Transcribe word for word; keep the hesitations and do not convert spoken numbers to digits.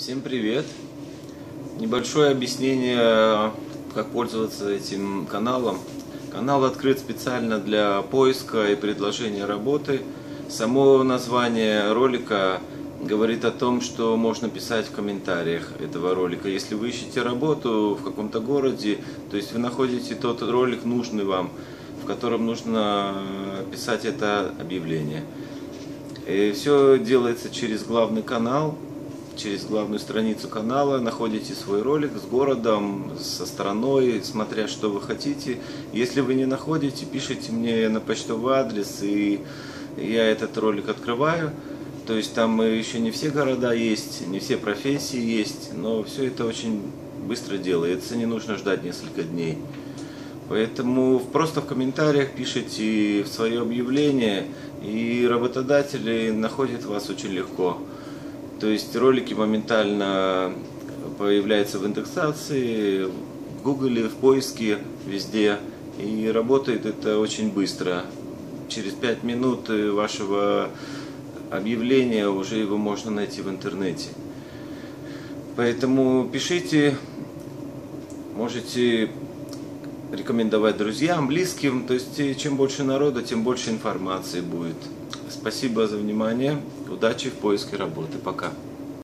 Всем привет! Небольшое объяснение, как пользоваться этим каналом. Канал открыт специально для поиска и предложения работы. Само название ролика говорит о том, что можно писать в комментариях этого ролика. Если вы ищете работу в каком-то городе, то есть вы находите тот ролик нужный вам, в котором нужно писать это объявление. И все делается через главный канал. Через главную страницу канала находите свой ролик с городом, со страной, смотря что вы хотите. Если вы не находите, пишите мне на почтовый адрес, и я этот ролик открываю. То есть там еще не все города есть, не все профессии есть, но все это очень быстро делается, не нужно ждать несколько дней. Поэтому просто в комментариях пишите свое объявление, и работодатели находят вас очень легко. То есть ролики моментально появляются в индексации, в Гугле, в поиске, везде. И работает это очень быстро. Через пять минут вашего объявления уже его можно найти в интернете. Поэтому пишите, можете рекомендовать друзьям, близким. То есть чем больше народа, тем больше информации будет. Спасибо за внимание. Удачи в поиске работы. Пока.